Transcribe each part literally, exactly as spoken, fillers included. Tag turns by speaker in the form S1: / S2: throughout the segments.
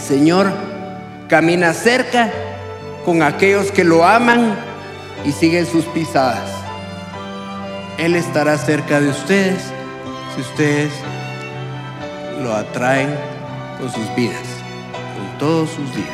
S1: Señor camina cerca con aquellos que lo aman y siguen sus pisadas. Él estará cerca de ustedes si ustedes lo atraen con sus vidas, con todos sus días.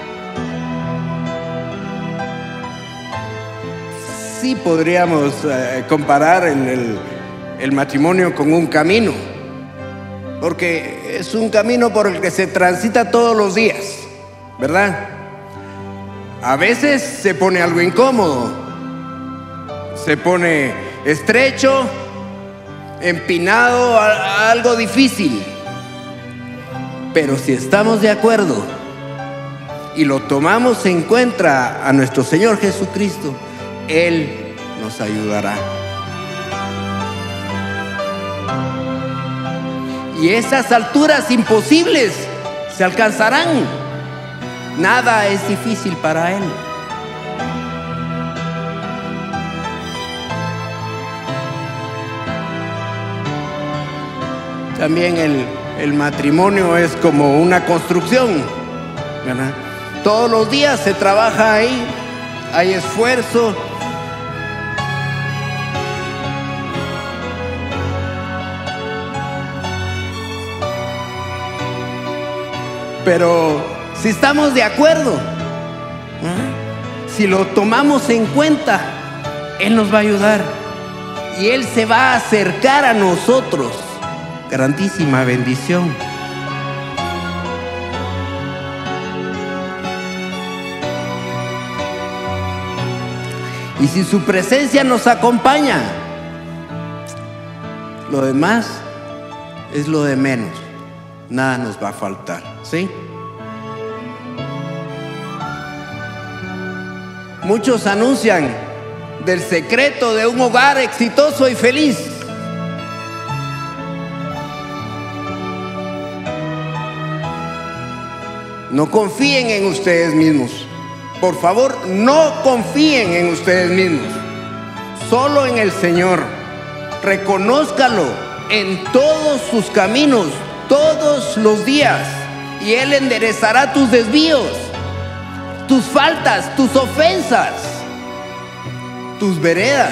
S1: Sí podríamos eh, comparar el, el, el matrimonio con un camino, porque es un camino por el que se transita todos los días, ¿verdad? A veces se pone algo incómodo, se pone estrecho, empinado, algo difícil. Pero si estamos de acuerdo y lo tomamos en cuenta a nuestro Señor Jesucristo, Él nos ayudará. Y esas alturas imposibles se alcanzarán. Nada es difícil para Él. También el, el matrimonio es como una construcción, ¿verdad? Todos los días se trabaja ahí, hay esfuerzo. Pero si estamos de acuerdo, ¿eh? si lo tomamos en cuenta, Él nos va a ayudar y Él se va a acercar a nosotros. Grandísima bendición. Y si su presencia nos acompaña, lo demás es lo de menos. Nada nos va a faltar, ¿sí? Muchos anuncian del secreto de un hogar exitoso y feliz. No confíen en ustedes mismos. Por favor, no confíen en ustedes mismos. Solo en el Señor. Reconózcalo en todos sus caminos, todos los días, y Él enderezará tus desvíos, tus faltas, tus ofensas, tus veredas.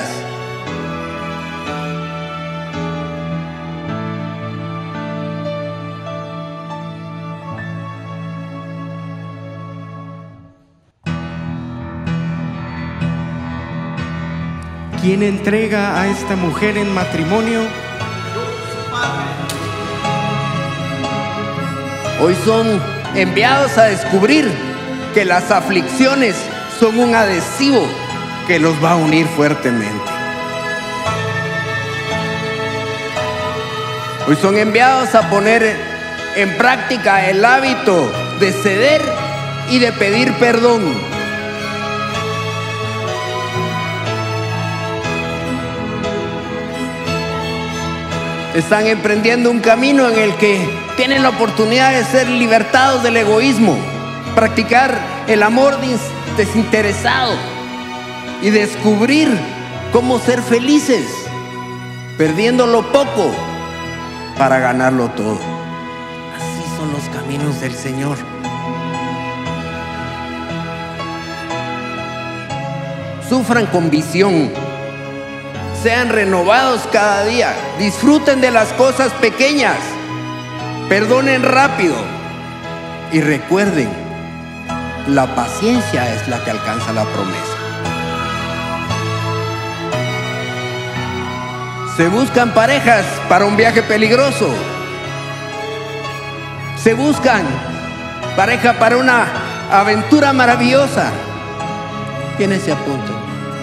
S2: ¿Quién entrega a esta mujer en matrimonio?
S1: Hoy son enviados a descubrir que las aflicciones son un adhesivo que los va a unir fuertemente. Hoy son enviados a poner en práctica el hábito de ceder y de pedir perdón. Están emprendiendo un camino en el que tienen la oportunidad de ser libertados del egoísmo, practicar el amor desinteresado y descubrir cómo ser felices, perdiendo lo poco para ganarlo todo. Así son los caminos del Señor. Sufran con visión. Sean renovados cada día. Disfruten de las cosas pequeñas. Perdonen rápido. Y recuerden, la paciencia es la que alcanza la promesa. Se buscan parejas para un viaje peligroso. Se buscan pareja para una aventura maravillosa. ¿Quiénes se apuntan?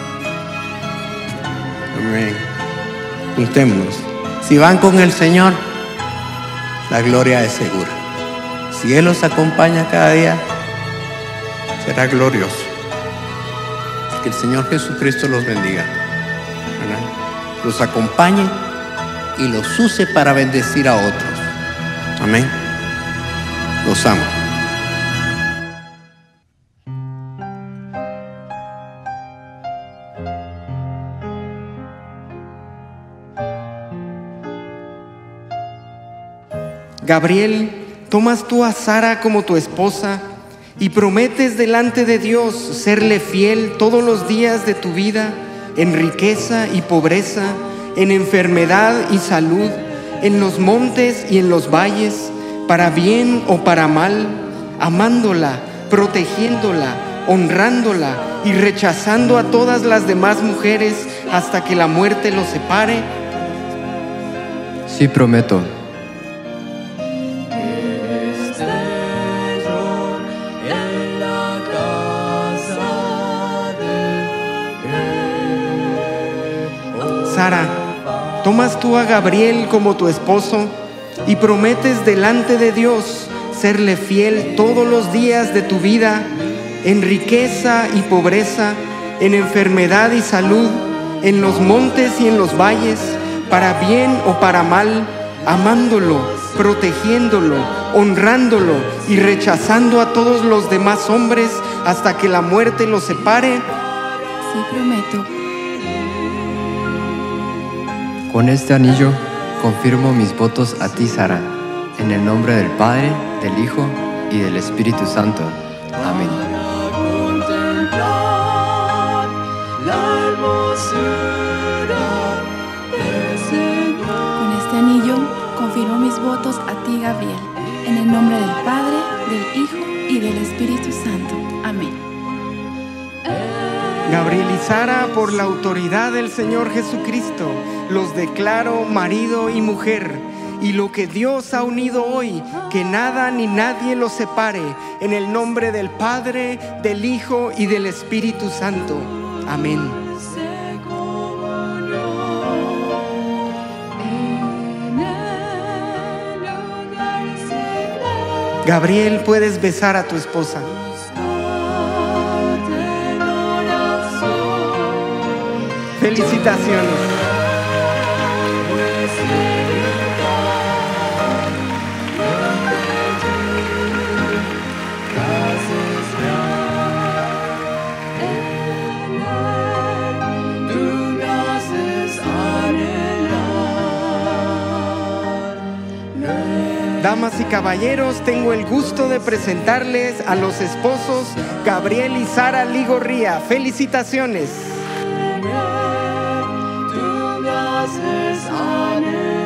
S1: Amén. Juntémonos. Si van con el Señor, la gloria es segura. Si Él los acompaña cada día, será glorioso. Que el Señor Jesucristo los bendiga, ¿verdad? Los acompañe y los use para bendecir a otros. Amén. Los amo.
S2: Gabriel tomas tú a Sara como tu esposa y prometes delante de Dios serle fiel todos los días de tu vida, en riqueza y pobreza, en enfermedad y salud, en los montes y en los valles, para bien o para mal, amándola, protegiéndola, honrándola y rechazando a todas las demás mujeres hasta que la muerte los separe.
S3: Sí, prometo.
S2: Sara, tomas tú a Gabriel como tu esposo y prometes delante de Dios serle fiel todos los días de tu vida, en riqueza y pobreza, en enfermedad y salud, en los montes y en los valles, para bien o para mal, amándolo, protegiéndolo, honrándolo y rechazando a todos los demás hombres hasta que la muerte los separe.
S4: Sí, prometo.
S3: Con este anillo confirmo mis votos a ti, Sara, en el nombre del Padre, del Hijo y del Espíritu Santo. Amén.
S4: Con este anillo confirmo mis votos a ti, Gabriel, en el nombre del Padre, del Hijo y del Espíritu Santo. Amén.
S2: Gabriel y Sara, por la autoridad del Señor Jesucristo, los declaro marido y mujer, y lo que Dios ha unido hoy, que nada ni nadie los separe, en el nombre del Padre, del Hijo y del Espíritu Santo. Amén. Gabriel, puedes besar a tu esposa. Felicitaciones. Damas y caballeros, tengo el gusto de presentarles a los esposos Gabriel y Sara Ligorría. Felicitaciones.
S5: Tú me haces anhelar.